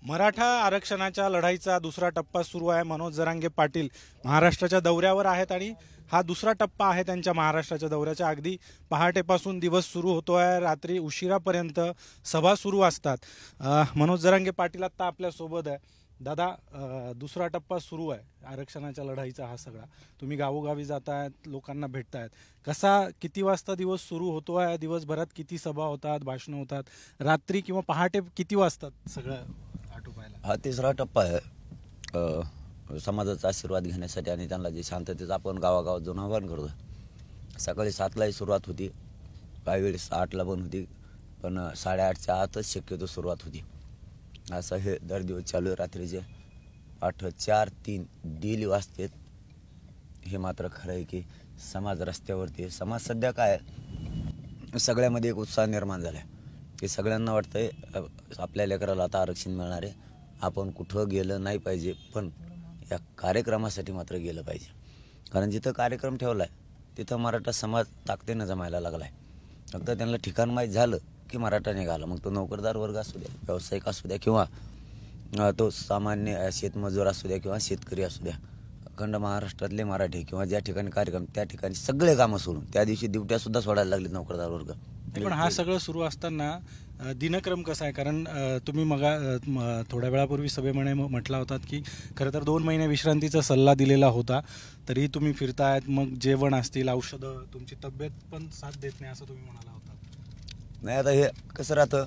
मराठा आरक्षणाच्या लढाईचा दुसरा टप्पा सुरू आहे। मनोज जरांगे पाटील महाराष्ट्राच्या दौऱ्यावर आहेत आणि हा दुसरा टप्पा आहे त्यांच्या महाराष्ट्राच्या दौऱ्याच्या। अगदी पहाटेपासून दिवस सुरू होतो आहे, रात्री उशिरापर्यंत सभा सुरू असतात। मनोज जरांगे पाटील आता आपल्या सोबत आहे। दादा, दुसरा टप्पा सुरू आहे आरक्षणाच्या लढाईचा। हा सगळा तुम्ही गावोगावी जातायत, लोकांना भेटतायत, कसा किती वाजता दिवस सुरू होतो आहे, दिवसभरात किती सभा होतात, भाषण होतात, रात्री किंवा पहाटे किती वाजतात सगळं आटोपायला? हा तिसरा टप्पा आहे समाजाचा आशीर्वाद घेण्यासाठी आणि त्यांना जे शांततेचं आपण गावागावात जाऊन आवाहन करतो। सकाळी 7लाही सुरुवात होती, काही वेळेस 8ला पण होती, पण 8:30च्या आतच शक्यतो सुरुवात होती। असं हे दर दिवस चालू आहे। रात्रीचे 8, 4, 3 डेली वाजतात। हे मात्र खरं आहे की समाज रस्त्यावरती आहे। समाज सध्या काय सगळ्यामध्ये एक उत्साह निर्माण झाला आहे की सगळ्यांना वाटतंय आपल्या लेकराला आता आरक्षण मिळणार आहे, आपण कुठं गेलं नाही पाहिजे, पण या कार्यक्रमासाठी मात्र गेलं पाहिजे। कारण जिथं कार्यक्रम ठेवला आहे तिथं मराठा समाज ताकदीनं जमायला लागला आहे। फक्त त्यांना ठिकाण माहीत झालं की मराठा निघाला, मग तो नोकरदार वर्ग असू द्या, व्यावसायिक असू द्या, किंवा तो सामान्य शेतमजूर असू द्या किंवा शेतकरी असू द्या, अखंड महाराष्ट्रातले मराठी किंवा ज्या ठिकाणी कार्यक्रम त्या ठिकाणी सगळे कामं सोडून त्या दिवशी ड्युट्यासुद्धा सोडायला लागलेत नोकरदार वर्ग। पण हा सगळं सुरू असताना दिनक्रम कसा आहे? कारण तुम्ही थोड्या वेळापूर्वी सभेमध्ये म्हटला होतात की खरं तर 2 महिने विश्रांतीचा सल्ला दिलेला होता, तरी तुम्ही फिरतायत, मग जेवण असतील, औषधं, तुमची तब्येत पण साथ देत नाही असं तुम्ही म्हणाला होता। नाही, आता हे कसं राहतं,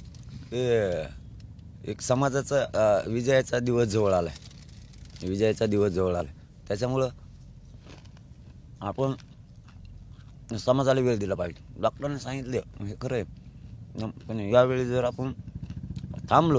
हे एक समाजाचा विजयाचा दिवस जवळ आला आहे, विजयाचा दिवस जवळ आला आहे, त्याच्यामुळं आपण समाजाला वेळ दिला पाहिजे। डॉक्टरांनी सांगितलं हे खरं आहे, पण यावेळी जर आपण थांबलो,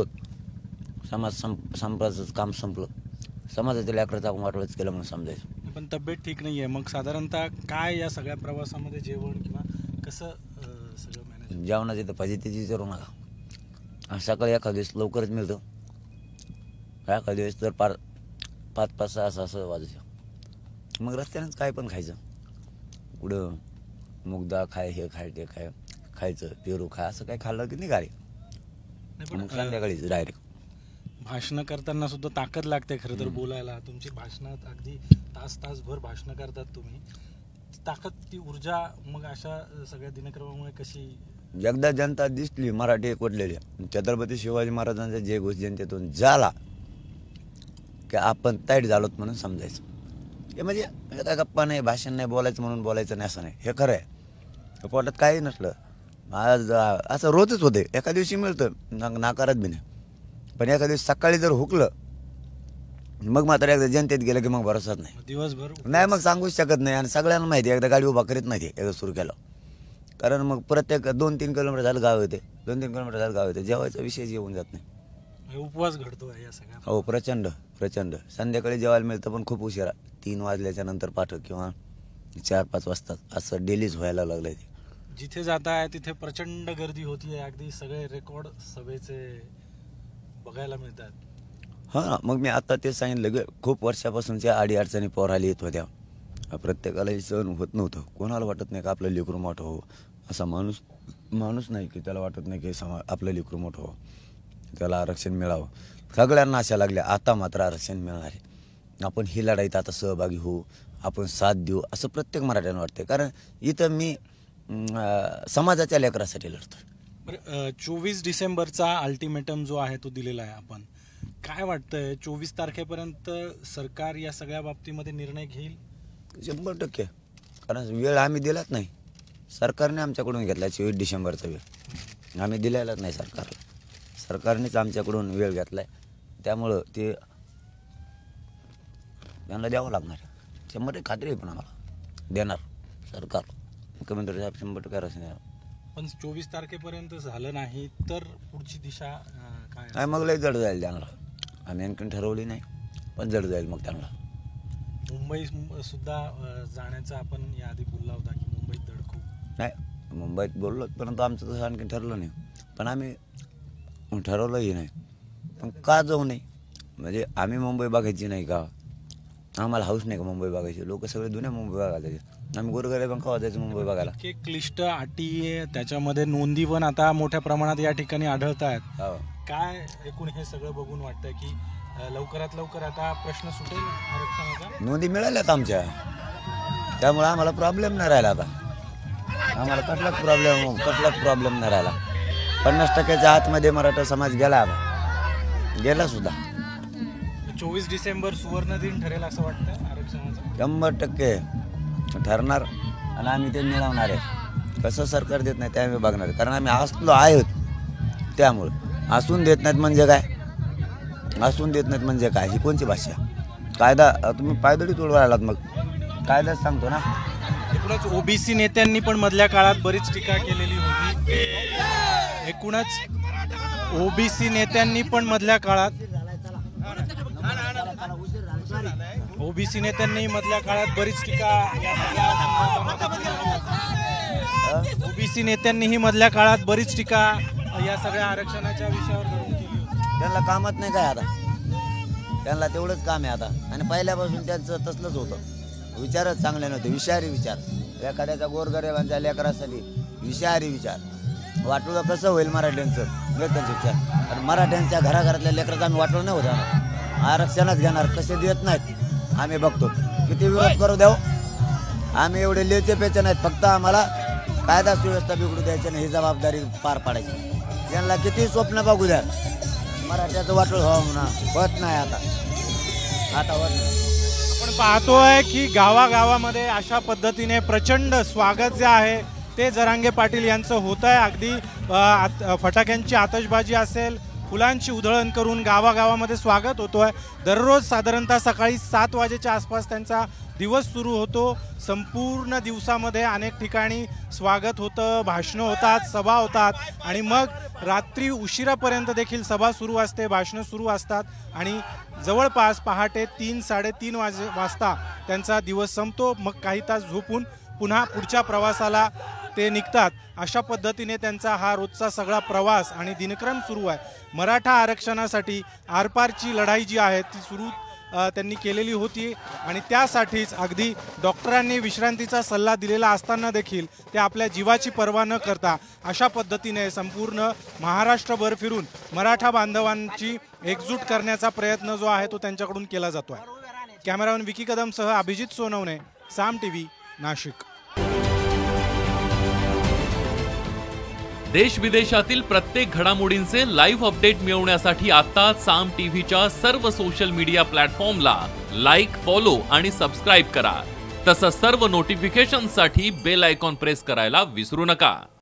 संपाचं काम संपलं, समाजाच्या लेकराचं आपण वाटोळच केलं म्हणून समजायचं। पण तब्येत ठीक नाही आहे, मग साधारणतः काय या सगळ्या प्रवासामध्ये जेवण किंवा कसं सगळं मॅनेज? जेवणाची तर फजितीची विचारू नका। सकाळी एखाद्या दिवस लवकरच मिळतं, एखाद्या दिवस तर 5-5, 6 वाजायचं, मग रस्त्यानेच काय पण खायचं, कुठं मुगदा खाय, हे खाय, ते खायचं, पेरू खाय, असं काय खाल्लं की निघाले, मग संध्याकाळीच डायरेक्ट। भाषणं करताना सुद्धा ताकद लागते खरं तर बोलायला। तुमची भाषणात अगदी तासभर भाषणं करतात तुम्ही, ताकद, ती ऊर्जा मग अशा सगळ्या दिनक्रमामुळे कशी? एकदा जनता दिसली मराठी एकवटलेली, छत्रपती शिवाजी महाराजांचा जे घोष जनतेतून झाला की आपण ताईट झालोत म्हणून समजायचं। हे म्हणजे काय गप्पा नाही, भाषण नाही, बोलायचं म्हणून बोलायचं नाही असं नाही, हे खरं आहे। पोटात काही नसलं, आज असं रोजच होते, एका दिवशी मिळतं नाकारत बी नाही, पण एका दिवशी सकाळी जर हुकलं मग मात्र एकदा जनतेत गेलं की मग भरोसाच नाही, दिवसभर नाही, मग सांगूच शकत नाही। आणि सगळ्यांना माहिती आहे एकदा गाडी उभा करीत नाही एकदा सुरू केलं, कारण मग प्रत्येक 2-3 किलोमीटर झालं गाव येते, 2-3 किलोमीटर झालं गाव येते, जेवायचा विषय येऊन जात नाही। उपवास घडतो या सगळ्या? हो, प्रचंड प्रचंड। संध्याकाळी जेवायला मिळतं पण खूप उशिरा, 3 वाजल्याच्या नंतर पाठ किंवा 4-5 वाजता, असं डेलीच व्हायला लागलं आहे। जिथे जाताय तिथे प्रचंड गर्दी होती, अगदी सगळे रेकॉर्ड सभेचे बघायला मिळतात। हां, मग मी आता तेच सांगितलं की खूप वर्षापासूनच्या अडीअडचणी पोराला येत होत्या, प्रत्येकालाही सहन होत नव्हतं। कोणाला वाटत नाही का आपलं लेकरू मोठं हो, असा माणूस नाही की त्याला वाटत नाही की आपलं लेकरू मोठं हो, त्याला आरक्षण मिळावं। सगळ्यांना आशा लागल्या आता मात्र आरक्षण मिळणार आहे, आपण ही लढाईत आता सहभागी होऊ, आपण साथ देऊ, असं प्रत्येक मराठ्यांना वाटते। कारण इथं मी समाजाच्या लेकरासाठी लढतो। 24 डिसेंबरचा अल्टिमेटम जो आहे तो दिलेला आहे, आपण काय वाटतंय 24 तारखेपर्यंत सरकार या सगळ्या बाबतीमध्ये निर्णय घेईल? 100%, कारण वेळ आम्ही दिलाच नाही, सरकारने आमच्याकडून घेतला 24 डिसेंबरचा वेळ, आम्ही दिलेलाच नाही सरकारला, सरकारनेच आमच्याकडून वेळ घेतलाय, त्यामुळं ते त्यांना द्यावं लागणार, 100% खात्री आहे, पण आम्हाला देणार सरकार, मुख्यमंत्री साहेब 100% आरक्षण देणार। पण 24 तारखेपर्यंत झालं नाही तर पुढची दिशा काय? नाही, मग लय जड जाईल त्यांना, आम्ही आणखी ठरवली नाही, पण जड जाईल मग त्यांना। मुंबई सुद्धा जाण्याचा आपण याआधी बोलला होता की मुंबईत धडकू, नाही मुंबईत बोललो, परंतु आमचं तसं आणखी ठरलं नाही, पण आम्ही ठरवलंही नाही, पण का जाऊ नये, म्हणजे आम्ही मुंबई बघायची नाही का, आम्हाला हाऊस नाही का मुंबई बघायची, लोक सगळे दुनिया मुंबई बघायला आम्ही गोरगरीब कवा जायचं मुंबई बघायला. इतके क्लिष्ट अटी आहे, त्याच्यामध्ये नोंदी पण आता मोठ्या प्रमाणात या ठिकाणी आढळत आहेत. हो. काय एकूण हे सगळं बघून वाटतं की लवकरात लवकर आता प्रश्न सुटेल आरक्षणाचा? नोंदी मिळाल्यात आमच्या, त्यामुळे आम्हाला प्रॉब्लेम नाही राहिला. आता आम्हाला कसलाच प्रॉब्लेम नाही राहिला. 50% आतमध्ये मराठा समाज गेला सुद्धा. 24 डिसेंबर सुवर्ण दिन ठरेल असं वाटतं आरक्षणाचं? 100% ठरणार आणि आम्ही ते मिळवणार आहे. कसं सरकार देत नाही ते आम्ही बघणार आहे, कारण आम्ही असलो आहोत. त्यामुळं असून देत नाहीत म्हणजे काय, असून देत नाहीत म्हणजे काय, ही कोणची भाषा? कायदा तुम्ही पायदळी तोडवायलात, मग कायदाच सांगतो ना. एकूणच ओबीसी नेत्यांनी पण मधल्या काळात बरीच टीका केलेली होती. एकूणच ओबीसी नेत्यांनी पण मधल्या काळात बरीच टीका ओबीसी नेत्यांनीही मधल्या काळात बरीच टीका या सगळ्या आरक्षणाच्या विषयावर करून केली होती. त्यांना कामच नाही काय आता, त्यांना तेवढंच काम आहे आता. आणि पहिल्यापासून त्यांचं तसलंच होतं, विचारच चांगले नव्हते, विषारी विचार. एखाद्याच्या गोरगरिबांच्या लेकरासाठी विषारी विचार. वाटोळं कसं होईल मराठ्यांचं वेतन शिक्षण, आणि मराठ्यांच्या घराघरातल्या लेकराचं आम्ही वाटोळं नाही होतं. आरक्षणच घेणार, कसे देत नाहीत आम्ही बघतो. किती विरोध करू द्याव, आम्ही एवढे लेचे पेचे नाहीत. फक्त आम्हाला कायदा सुव्यवस्था बिघडू द्यायची नाही, ही जबाबदारी पार पाडायची. त्यांना किती स्वप्न बघू द्या, मराठ्याचं वाटोळ होत नाही आता होत नाही. आपण पाहतोय की गावागावामध्ये अशा पद्धतीने प्रचंड स्वागत जे आहे ते जरांगे पाटील यांचं होत आहे. अगदी फटाक्यांची आतषबाजी असेल, फुलांची उधळण करून गावागावामध्ये स्वागत होतोय. दररोज साधारणतः सकाळी 7 वाजेच्या आसपास त्यांचा दिवस सुरू होतो. संपूर्ण दिवसामध्ये अनेक ठिकाणी स्वागत होतं, भाषणं होतात, सभा होतात आणि मग रात्री उशिरापर्यंत देखील सभा सुरू असते, भाषणं सुरू असतात आणि जवळपास पहाटे 3-3:30 वाजता त्यांचा दिवस संपतो. मग काही तास झोपून पुन्हा पुढच्या प्रवासाला ते निघतात. अशा पद्धतीने त्यांचा हा रोजचा सगळा प्रवास आणि दिनक्रम सुरू आहे. मराठा आरक्षणासाठी आरपारची लढाई जी आहे ती सुरू त्यांनी केलेली होती आणि त्यासाठीच अगदी डॉक्टरांनी विश्रांतीचा सल्ला दिलेला असताना देखील ते आपल्या जीवाची पर्वा न करता अशा पद्धतीने संपूर्ण महाराष्ट्रभर फिरून मराठा बांधवांची एकजूट करण्याचा प्रयत्न जो आहे तो त्यांच्याकडून केला जातो आहे. कॅमेरामॅन विकी कदमसह अभिजित सोनवणे, साम टीव्ही, नाशिक. देश विदेशातील प्रत्येक घडामोडींचे लाईव्ह अपडेट मिळवण्यासाठी आता साम टीव्हीच्या सर्व सोशल मीडिया प्लॅटफॉर्मला लाईक, फॉलो आणि सबस्क्राईब करा. तसंच सर्व नोटिफिकेशनसाठी बेल आयकॉन प्रेस करायला विसरू नका.